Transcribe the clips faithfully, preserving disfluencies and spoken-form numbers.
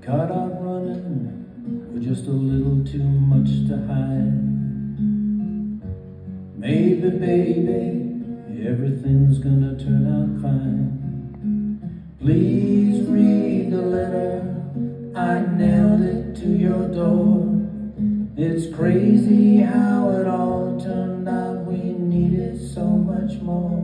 Caught out running with just a little too much to hide. Maybe, baby, everything's gonna turn out fine. Please read the letter, I nailed it to your door. It's crazy how it all turned out, we needed so much more.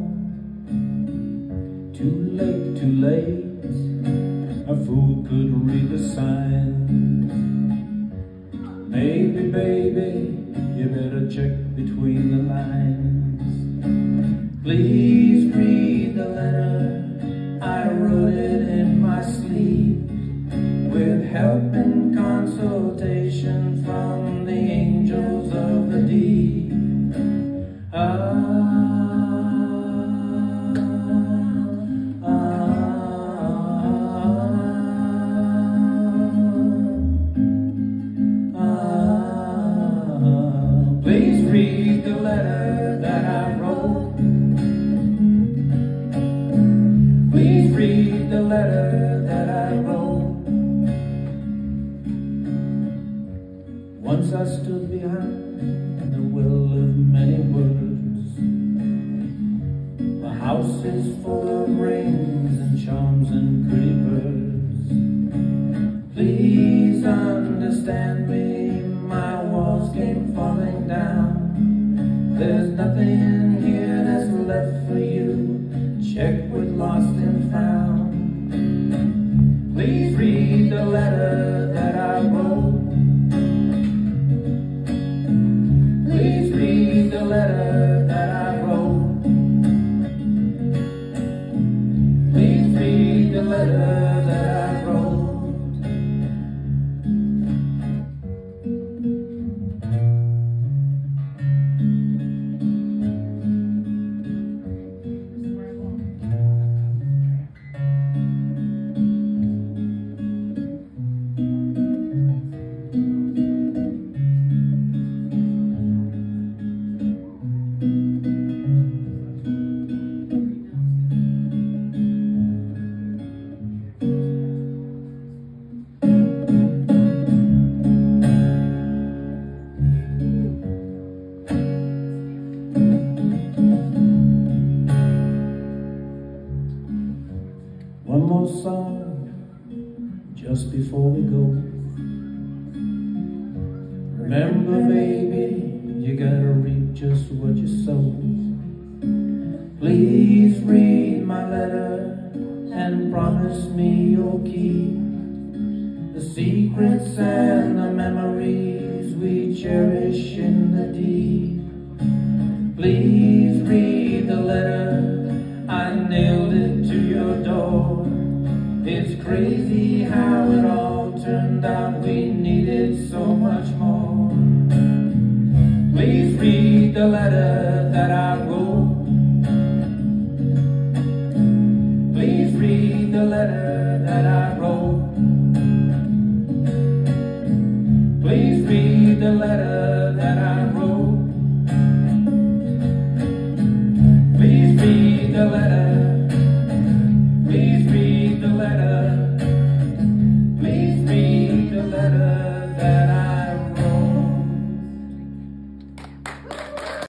Too late, too late, a fool could read the signs. Maybe, baby, you better check between the lines. Please read the letter, I wrote it in my sleep, with help and consultation from the angels of the deep. Ah, please read the letter that I wrote. Please read the letter that I wrote. Once I stood behind the well of many words. The house is full of rings and charms and pretty birds. Please understand me, my walls came falling down. There's nothing here that's left for you. Check with lost and found. Please read the letter that I wrote. Please read the letter that I wrote. Please read the letter that I wrote. One more song, just before we go. Remember, baby, you gotta reap just what you sow. Please read my letter and promise me you'll keep the secrets and the memories we cherish in the deep. Please read the letter, I nailed it to your door. It's crazy how it all turned out, we needed so much more. Please read the letter that I wrote. Please read the letter